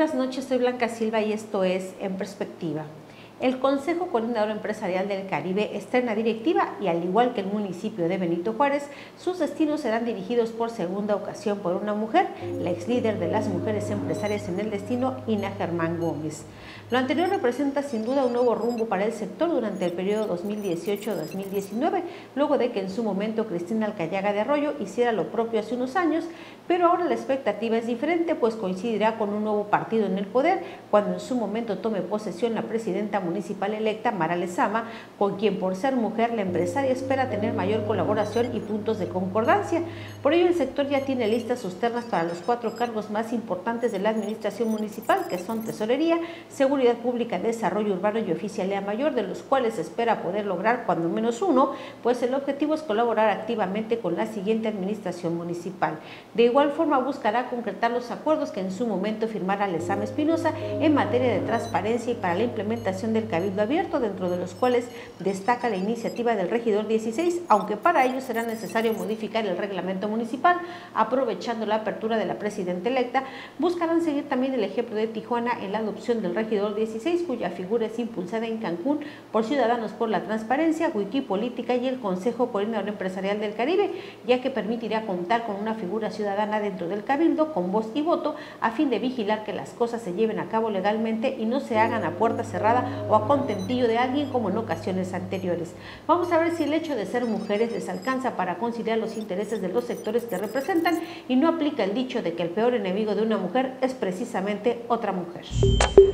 Buenas noches, soy Blanca Silva y esto es En Perspectiva. El Consejo Coordinador Empresarial del Caribe estrena directiva y, al igual que el municipio de Benito Juárez, sus destinos serán dirigidos por segunda ocasión por una mujer, la ex líder de las mujeres empresarias en el destino, Ina Germán Gómez. Lo anterior representa sin duda un nuevo rumbo para el sector durante el periodo 2018-2019, luego de que en su momento Cristina Alcayaga de Arroyo hiciera lo propio hace unos años, pero ahora la expectativa es diferente, pues coincidirá con un nuevo partido en el poder, cuando en su momento tome posesión la presidenta municipal electa, Mara Lezama, con quien, por ser mujer, la empresaria espera tener mayor colaboración y puntos de concordancia. Por ello, el sector ya tiene listas sus ternas para los 4 cargos más importantes de la administración municipal, que son Tesorería, Seguridad Pública, Desarrollo Urbano y Oficialía Mayor, de los cuales se espera poder lograr cuando menos uno, pues el objetivo es colaborar activamente con la siguiente administración municipal. De igual forma, buscará concretar los acuerdos que en su momento firmara Lezama Espinosa en materia de transparencia y para la implementación del Cabildo Abierto, dentro de los cuales destaca la iniciativa del regidor 16, aunque para ello será necesario modificar el reglamento municipal. Aprovechando la apertura de la presidenta electa, buscarán seguir también el ejemplo de Tijuana en la adopción del regidor 16, cuya figura es impulsada en Cancún por Ciudadanos por la Transparencia, Wikipolítica y el Consejo Coordinador Empresarial del Caribe, ya que permitirá contar con una figura ciudadana dentro del Cabildo con voz y voto, a fin de vigilar que las cosas se lleven a cabo legalmente y no se hagan a puerta cerrada o a contentillo de alguien como en ocasiones anteriores. Vamos a ver si el hecho de ser mujeres les alcanza para conciliar los intereses de los sectores que representan y no aplica el dicho de que el peor enemigo de una mujer es precisamente otra mujer.